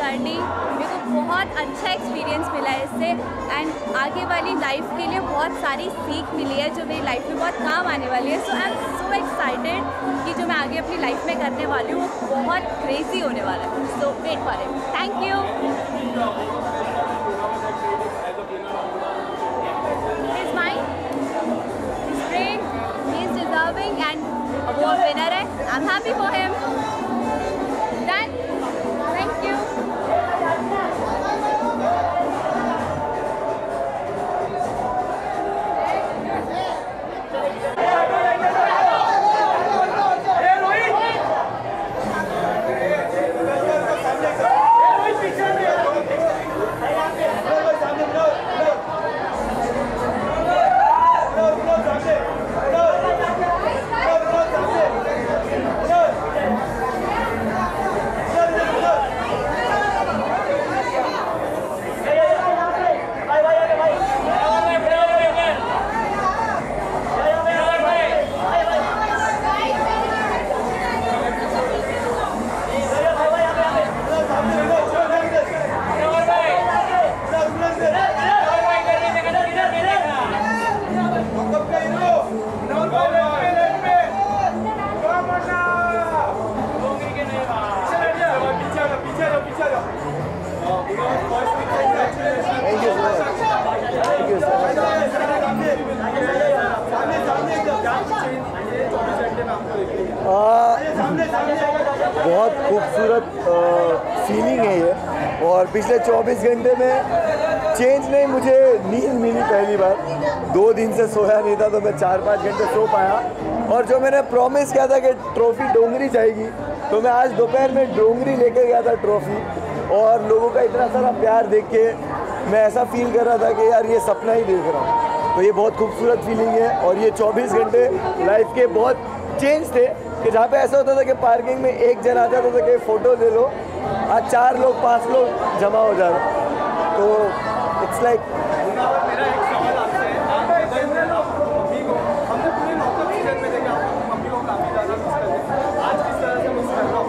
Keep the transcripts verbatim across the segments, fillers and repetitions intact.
Journey, मेरे को बहुत अच्छा एक्सपीरियंस मिला है इससे एंड आगे वाली लाइफ के लिए बहुत सारी सीख मिली है जो मेरी लाइफ में बहुत काम आने वाली है। सो आई एम सो एक्साइटेड कि जो मैं आगे अपनी लाइफ में करने वाली हूँ वो बहुत क्रेजी होने वाला है। So wait for it. Thank you. He's mine. He's great. He's deserving and वो विनर है। I'm happy for him. Done. Thank you. बहुत खूबसूरत फीलिंग है ये और पिछले चौबीस घंटे में चेंज नहीं, मुझे नींद मिली पहली बार। दो दिन से सोया नहीं था तो मैं चार पाँच घंटे सो पाया और जो मैंने प्रॉमिस किया था कि ट्रॉफी डोंगरी जाएगी तो मैं आज दोपहर में डोंगरी लेके गया था ट्रॉफी और लोगों का इतना सारा प्यार देख के मैं ऐसा फील कर रहा था कि यार ये सपना ही देख रहा हूँ। तो ये बहुत खूबसूरत फीलिंग है और ये चौबीस घंटे लाइफ के बहुत चेंज थे कि जहाँ पे ऐसा होता था कि पार्किंग में एक जन आ जाता था कि फ़ोटो ले लो, आज चार लोग पांच लोग जमा हो जा रहे। तो इट्स लाइक मेरा एक सवाल आपसे है, मम्मी को हमने पूरे नौकरी सीजन में देखा मम्मी को काफ़ी ज़्यादा मिस करते हैं, आज किस तरह से मिस कर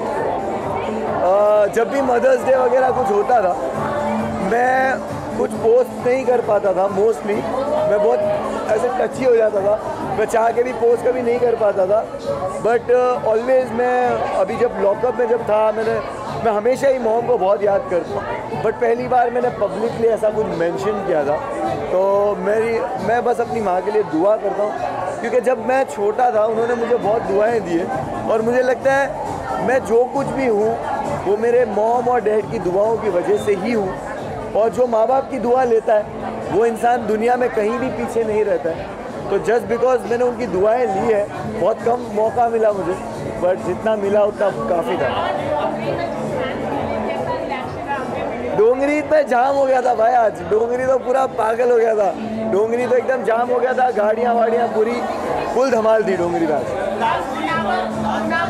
रहा हूँ? जब भी मदर्स डे वगैरह कुछ होता था मैं कुछ पोस्ट नहीं कर पाता था, मोस्टली मैं बहुत ऐसे टची हो जाता था, मैं चाह के भी पोस्ट कभी नहीं कर पाता था। बट ऑलवेज़ मैं अभी जब लॉकअप में जब था मैंने मैं हमेशा ही मॉम को बहुत याद करता हूँ, बट पहली बार मैंने पब्लिकली ऐसा कुछ मेंशन किया था। तो मेरी मैं बस अपनी माँ के लिए दुआ करता हूँ क्योंकि जब मैं छोटा था उन्होंने मुझे बहुत दुआएं दी है और मुझे लगता है मैं जो कुछ भी हूँ वो मेरे मॉम और डैड की दुआओं की वजह से ही हूँ और जो माँ बाप की दुआ लेता है वो इंसान दुनिया में कहीं भी पीछे नहीं रहता है। तो जस्ट बिकॉज मैंने उनकी दुआएं ली है, बहुत कम मौका मिला मुझे बट जितना मिला उतना काफ़ी था। डोंगरी पे जाम हो गया था भाई, आज डोंगरी तो पूरा पागल हो गया था, डोंगरी तो एकदम जाम हो गया था, गाड़ियाँ वाड़ियाँ पूरी फुल धमाल थी डोंगरी में आज।